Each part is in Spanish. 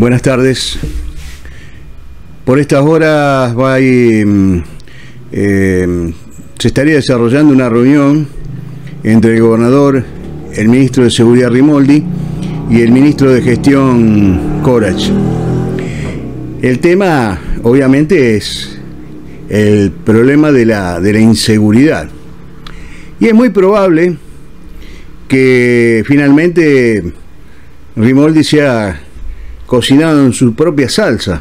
Buenas tardes. Por estas horas se estaría desarrollando una reunión entre el gobernador, el ministro de Seguridad Rimoldi y el ministro de Gestión Corach. El tema, obviamente, es el problema de la inseguridad. Y es muy probable que finalmente Rimoldi sea cocinado en su propia salsa,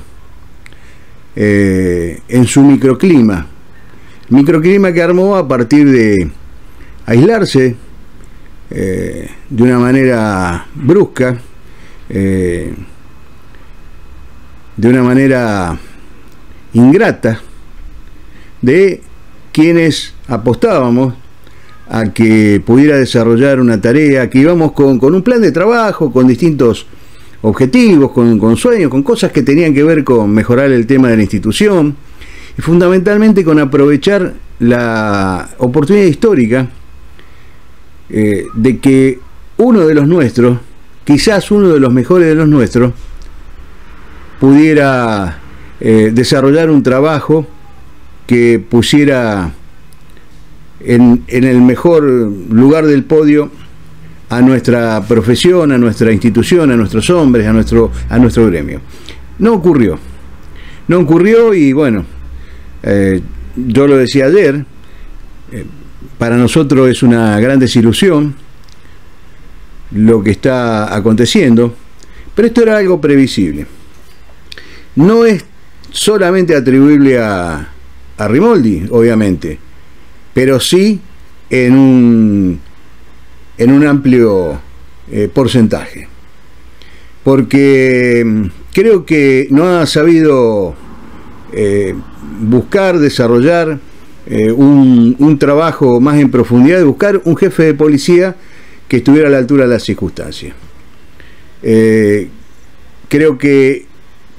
en su microclima que armó a partir de aislarse de una manera brusca, de una manera ingrata, de quienes apostábamos a que pudiera desarrollar una tarea, que íbamos con un plan de trabajo, con distintos objetivos, con sueños, con cosas que tenían que ver con mejorar el tema de la institución y fundamentalmente con aprovechar la oportunidad histórica de que uno de los nuestros, quizás uno de los mejores de los nuestros, pudiera desarrollar un trabajo que pusiera en el mejor lugar del podio a nuestra profesión, a nuestra institución, a nuestros hombres, a nuestro gremio. No ocurrió y bueno, yo lo decía ayer, para nosotros es una gran desilusión lo que está aconteciendo, pero esto era algo previsible. No es solamente atribuible a Rimoldi, obviamente, pero sí en un amplio porcentaje, porque creo que no ha sabido buscar, desarrollar un trabajo más en profundidad, de buscar un jefe de policía que estuviera a la altura de las circunstancias. Creo que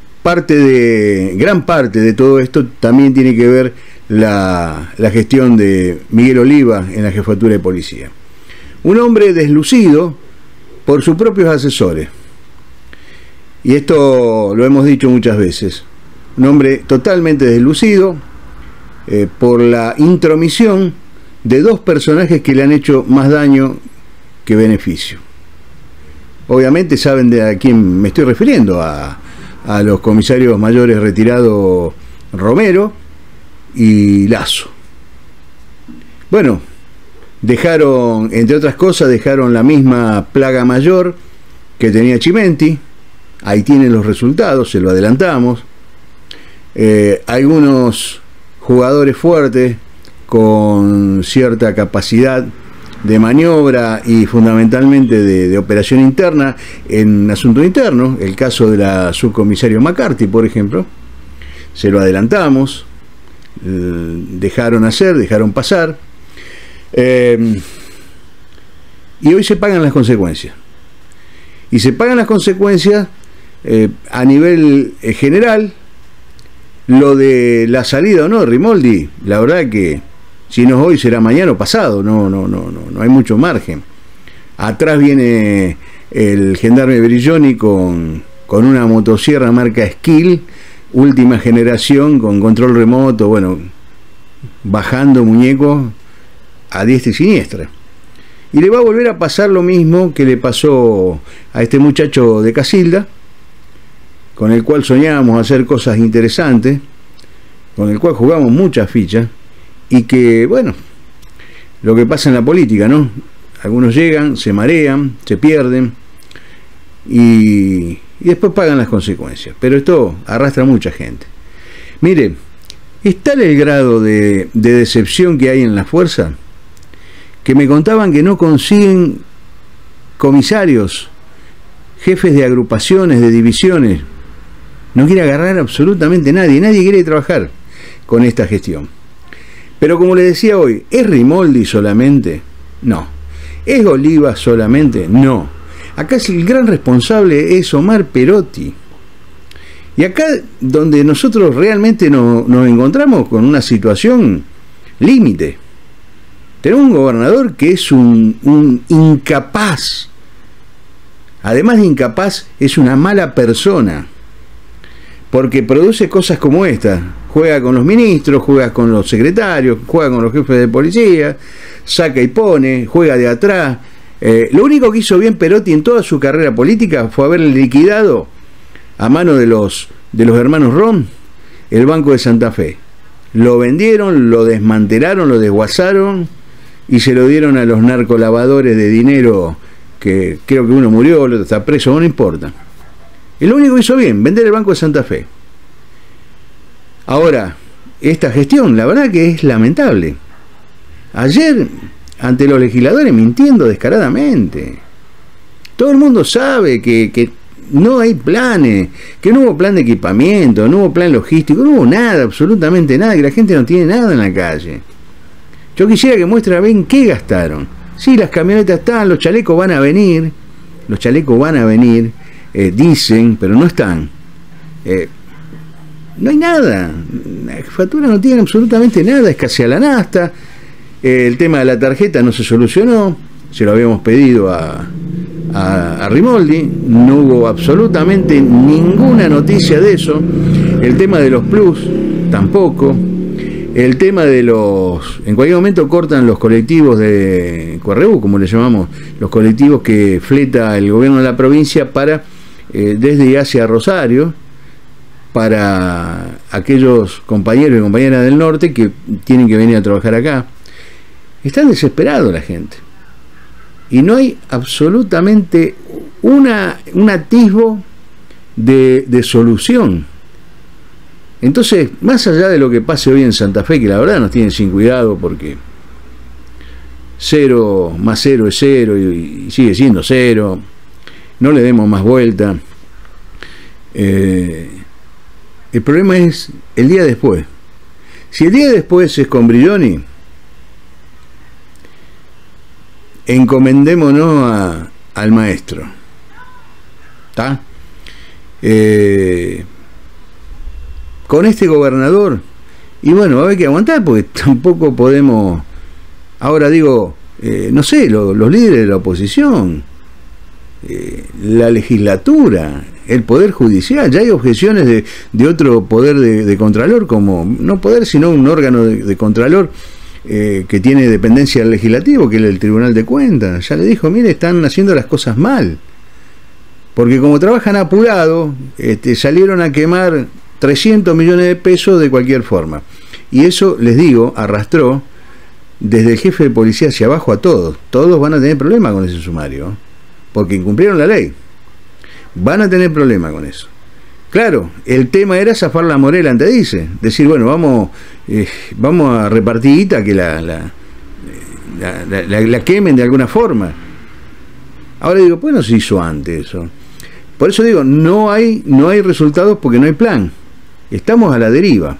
gran parte de todo esto también tiene que ver la gestión de Miguel Oliva en la jefatura de policía. Un hombre deslucido por sus propios asesores. Y esto lo hemos dicho muchas veces. Un hombre totalmente deslucido por la intromisión de dos personajes que le han hecho más daño que beneficio. Obviamente saben de a quién me estoy refiriendo, a los comisarios mayores retirados Romero y Lazo. Bueno, dejaron, entre otras cosas, la misma plaga mayor que tenía Chimenti. Ahí tienen los resultados, se lo adelantamos. Algunos jugadores fuertes con cierta capacidad de maniobra y fundamentalmente de operación interna en asunto interno, el caso de la subcomisario McCarthy, por ejemplo, se lo adelantamos, dejaron pasar. Y hoy se pagan las consecuencias. Y se pagan las consecuencias a nivel general. Lo de la salida o no de Rimoldi, la verdad que si no es hoy será mañana o pasado, no hay mucho margen. Atrás viene el gendarme Brilloni con una motosierra marca Skill, última generación, con control remoto, bueno, bajando muñecos a diestra y siniestra. Y le va a volver a pasar lo mismo que le pasó a este muchacho de Casilda, con el cual soñábamos hacer cosas interesantes, con el cual jugamos muchas fichas, y que, bueno, lo que pasa en la política, ¿no? Algunos llegan, se marean, se pierden, y después pagan las consecuencias. Pero esto arrastra a mucha gente. Mire, es tal el grado de decepción que hay en la fuerza, que me contaban que no consiguen comisarios, jefes de agrupaciones, de divisiones. No quiere agarrar absolutamente nadie quiere trabajar con esta gestión. Pero como le decía hoy, ¿es Rimoldi solamente? No. ¿Es Oliva solamente? No. Acá el gran responsable es Omar Perotti. Y acá donde nosotros realmente nos encontramos con una situación límite. Tenemos un gobernador que es un incapaz. Además de incapaz, es una mala persona. porque produce cosas como esta. Juega con los ministros, juega con los secretarios, juega con los jefes de policía, saca y pone, juega de atrás. Lo único que hizo bien Perotti en toda su carrera política fue haber liquidado a mano de los hermanos Rom el Banco de Santa Fe. Lo vendieron, lo desmantelaron, lo desguazaron y se lo dieron a los narcolavadores de dinero, que creo que uno murió, el otro está preso, no importa. Es lo único que hizo bien, vender el Banco de Santa Fe. Ahora, esta gestión, la verdad que es lamentable. Ayer, ante los legisladores, mintiendo descaradamente. Todo el mundo sabe que no hay planes, que no hubo plan de equipamiento, no hubo plan logístico, no hubo nada, absolutamente nada, que la gente no tiene nada en la calle. Yo quisiera que muestren a ver en qué gastaron. Sí, las camionetas están, los chalecos van a venir, dicen, pero no están. No hay nada, la jefatura no tiene absolutamente nada, escasea la nafta, el tema de la tarjeta no se solucionó, se lo habíamos pedido a Rimoldi, no hubo absolutamente ninguna noticia de eso. El tema de los plus tampoco. El tema de en cualquier momento cortan los colectivos de Correú, como le llamamos, los colectivos que fleta el gobierno de la provincia para desde y hacia Rosario, para aquellos compañeros y compañeras del norte que tienen que venir a trabajar acá. Están desesperados la gente. Y no hay absolutamente un atisbo de solución. Entonces, más allá de lo que pase hoy en Santa Fe, que la verdad nos tienen sin cuidado porque 0 más 0 es 0 y sigue siendo 0, no le demos más vuelta. El problema es el día después. Si el día después es con Brilloni, encomendémonos al maestro. ¿Está? Con este gobernador, y bueno, va a haber que aguantar porque tampoco podemos. Ahora digo, no sé, los líderes de la oposición, la legislatura, el poder judicial, ya hay objeciones de otro poder de contralor, como no poder sino un órgano de contralor que tiene dependencia del legislativo, que es el Tribunal de Cuentas. Ya le dijo, mire, están haciendo las cosas mal, porque como trabajan apurado, salieron a quemar 300 millones de pesos de cualquier forma, y eso, les digo, arrastró desde el jefe de policía hacia abajo a todos van a tener problemas con ese sumario, porque incumplieron la ley, van a tener problemas con eso. Claro, el tema era zafar la morela antes, dice, decir, bueno, vamos a repartir guita, que la quemen de alguna forma. Ahora digo, pues no se hizo antes eso. Por eso digo, no hay resultados porque no hay plan. Estamos a la deriva.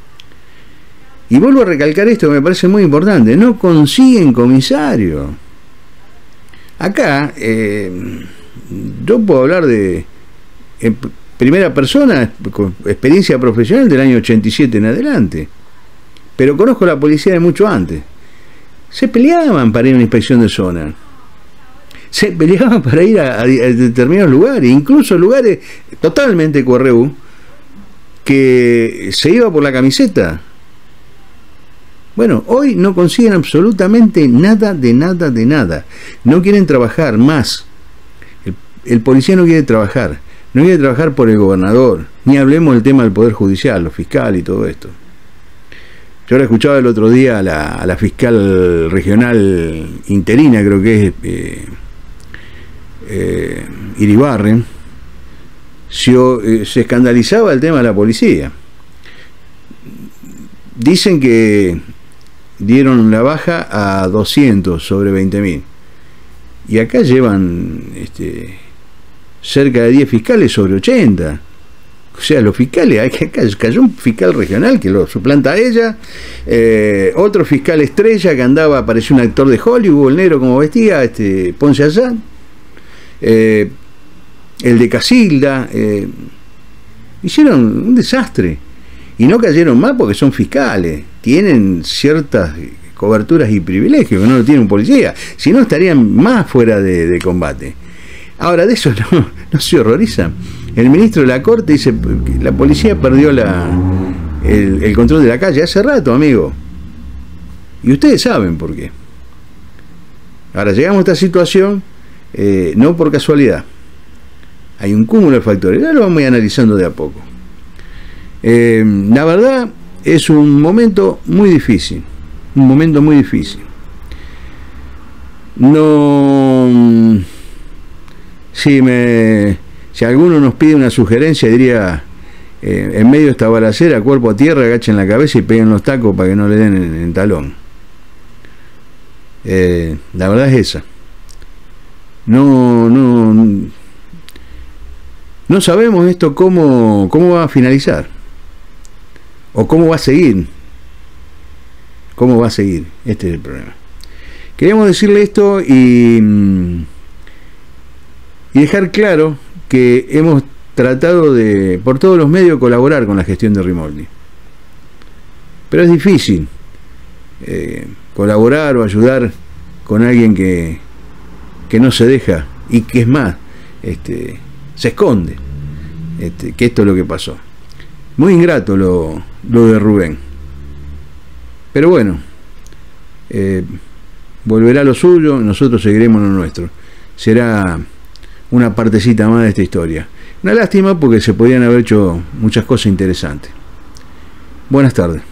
Y vuelvo a recalcar esto que me parece muy importante, no consiguen comisario. Acá, yo puedo hablar en primera persona, con experiencia profesional del año 87 en adelante, pero conozco la policía de mucho antes. Se peleaban para ir a una inspección de zona, se peleaban para ir a determinados lugares, incluso lugares totalmente Correú, que se iba por la camiseta. Bueno, hoy no consiguen absolutamente nada de nada. No quieren trabajar más. El policía no quiere trabajar. No quiere trabajar por el gobernador. Ni hablemos del tema del Poder Judicial, los fiscales y todo esto. Yo la escuchaba el otro día a la fiscal regional interina, creo que es Iribarren. Se escandalizaba el tema de la policía. Dicen que dieron la baja a 200 sobre 20.000, y acá llevan cerca de 10 fiscales sobre 80. O sea, los fiscales, acá cayó un fiscal regional que lo suplanta a ella, otro fiscal estrella que andaba, parecía un actor de Hollywood, el negro como vestía, Ponce allá, el de Casilda, hicieron un desastre, y no cayeron más porque son fiscales, tienen ciertas coberturas y privilegios que no lo tiene un policía, si no estarían más fuera de combate. Ahora, de eso no se horrorizan. El ministro de la Corte dice que la policía perdió el control de la calle hace rato, amigo. Y ustedes saben por qué. Ahora, llegamos a esta situación no por casualidad. Hay un cúmulo de factores. Ya lo vamos a ir analizando de a poco. La verdad, es un momento muy difícil. Un momento muy difícil. No... Si alguno nos pide una sugerencia, diría, en medio de esta balacera, cuerpo a tierra, agachen la cabeza y peguen los tacos para que no le den en talón. La verdad es esa. No sabemos esto cómo va a finalizar. O cómo va a seguir. ¿Cómo va a seguir? Este es el problema. Queríamos decirle esto y dejar claro que hemos tratado de, por todos los medios, colaborar con la gestión de Rimoldi. Pero es difícil colaborar o ayudar con alguien que no se deja y que es más, se esconde, que esto es lo que pasó. Muy ingrato lo de Rubén. Pero bueno, volverá lo suyo, nosotros seguiremos lo nuestro. Será una partecita más de esta historia. Una lástima porque se podían haber hecho muchas cosas interesantes. Buenas tardes.